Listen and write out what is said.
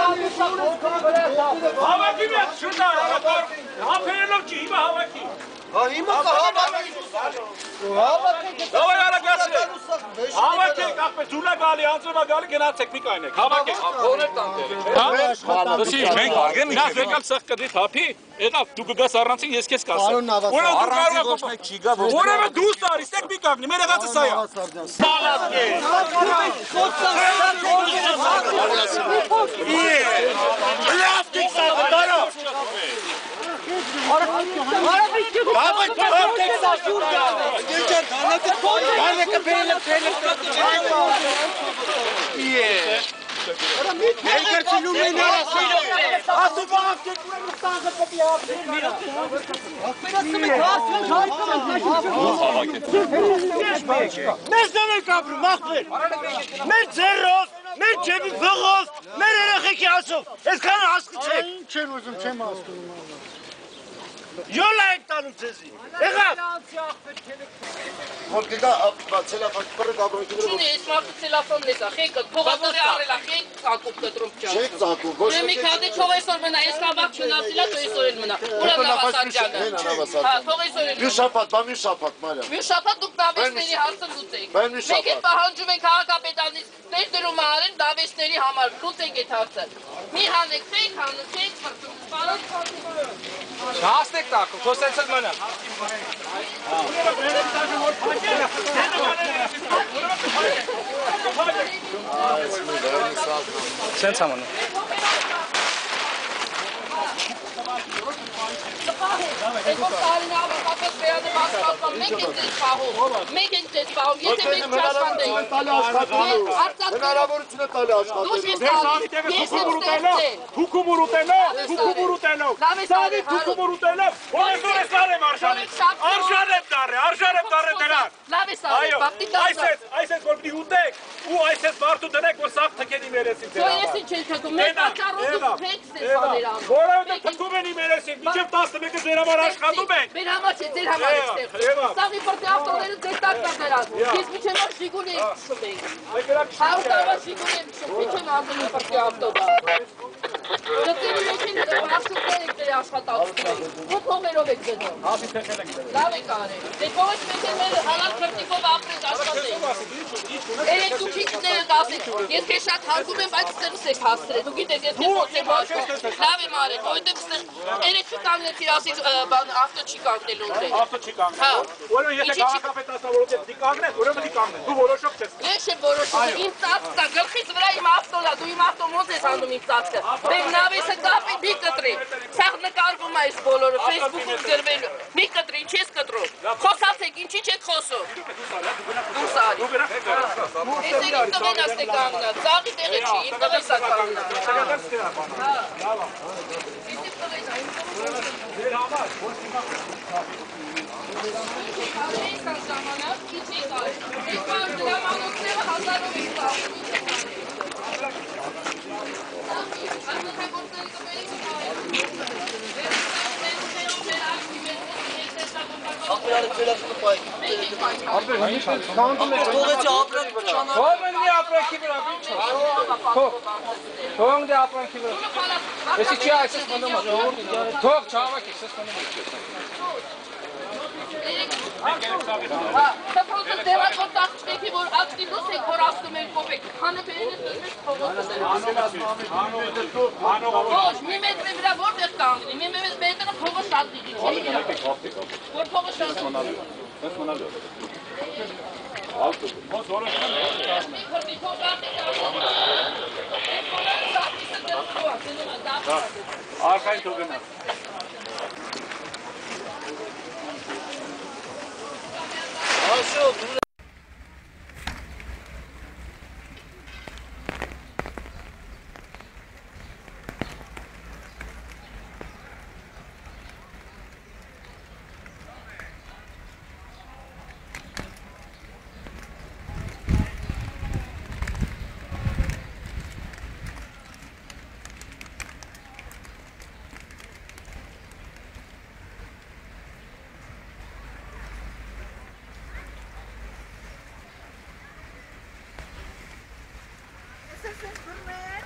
Հավաքի մեծ շուտա, հապերելով չի, հիմա հավաքի։ Հիմա կհավաքի։ Դավայ արագացրեք։ Հավաքեք, ախպեր, ձուլա գալի, անձրվա գալի, գնացեք մի կայնեք, հավաքեք։ Ողներ տանտեր։ Դսի, մենք արգեմ նա եկալ սեղ կդիտ հապի, եղավ, դու կգաս առանցին, ես քեզ կասեմ։ Առանցին ոչ մեկ չի գա, ոչ մեկ։ Որևէ դուրս արի, ստեք մի կանգնի, մեր եղածը սա է։ Սալատք է։ Լավտիկ սա դարո։ Մեր դամեր կապրում, ախպեր, մեր ձերով, մեր չեպի վղով, մեր երեխեքի ասով, այսքան հասկացեք։ Ինչ են ուզում, չեմ հասկանում։ Յոլա ենք տանում ձեզի, եղավ։ Որ կգա ցելոֆանը գաբրոյքները Չինի, այս մարդը ցելոֆանն է սա, խեկը, փողատարի արելա, խեք ցակում կտրում չա։ չեք ցակում, ոչ Մի քանի թող այսօր մնա, այս կավակ չնասիլա, թող այսօր էլ մնա։ Ուրա Նավասարյանը։ Հա, թող այսօր էլ։ մի շաբաթ, մի շաբաթ, Մարիամ։ Մի շաբաթ դուք դավեսների հարցը լուծեք։ Մենք էլ պահանջում ենք քաղաքապետարանից ներդրում արել դավեսների համար, լուծեք այդ հարցը։ Մի հանեք, խեք հանում, խեք մրցում, պարոն Հասնեք տակում, քո սենց էլ մնա։ Սենց ամանը։ Եկող տարին ավակապես վերանը բացվածման, մենք ենք ձեզ պահում, մենք ենք ձեզ պահում, եթե մենք չաշխանդենք։ Հնարավորություն է տալի աշխատել։ Թուքումուր ուտելով, սավի թուքումուր ուտելով, ոնեսոր ես արեմ արժան եմ դարը դրան։ Լավ ես արել, բաղտի տասնա։ Այս ես որ պիտի ուտեք, ու այս ես մարդու դնեք, որ սաղ թքեն իմ երեսին դրան։ Սոյեսին չեն թքում, մենք պատճառոզում փեք սես աներ անում։ Որովհետև թքում են իմ երեսին, մինչև 11-ը ձեր համար աշխատում ենք։ Մեր համար չէ, ձեր համար եք ստեղծում։ Սաղի պրտի ավտոները ձեր տակն է դրան։ Ես միջև որ շիգունի եք քշում ենք։ 100 տարվա շիգունի եք քշում, միջև անդում պրտի ավտոդա։ Դրտերի մեջ են աշխատել եք ձեր աշխատանքները։ Ո՞ր փողերով եք գնում։ Լավ եք արել։ Դե փողոց մեջ են մեր հալալ քրտիկով ապրենք աշխատենք։ Երեք դու չի գնել դասեք։ Ես քեզ շատ հարգում եմ, բայց ստերս եք հասցրել։ Դու գիտես ես քեզ ոնց եմ հարգում։ Լավ եմ արել, որովհետև ստեր երեք շուտ կանգնեցի, ասի ավտո չի կանգնելու ուր է։ Ավտո չի կանգնել։ Ուրեմն եթե քաղաքապետը ասա որ դի կանգնես, ուրեմն դի կանգնես։ Դու որոշող չես։ Ես եմ որոշում, իմ ծածկը, գլխից վրա իմ ավտոն է, դու իմ ավտոն ոնց ես անում իմ ծածկը։ Մեր նավեսը կապի, մի կտրի։ Սաղ նկարվում է այս բոլորը, Facebook-ում գրվելու։ Մի կտրի, ինչ ես կտրում։ Խոսացեք, ինչի չեք խոսում։ Դուրս արի։ Ես եք իմ տղեն աստ է կանգնած, ծաղի տեղը չի, իմ տղես է կանգնած։ Թողնի ապրանքի վրա, ինչ է։ Թողնի ապրանքի վրա։ Էսի չի այսպես մնում է։ Թող չավակ ես մնում է։ Սպրոցը դեղակոր տաղջվեքի, որ ակտիվոս եք, որ ասում են կոպեք, խանը բերել ես նշվեց փողոցը Ոչ, մի մետրի վրա որտեղ կանգնի, մի մետրը փողոց շատ դիգի չի իրա, որ փողոց շատ դիգի Արխային թող գնա։ Աշո, This is for me.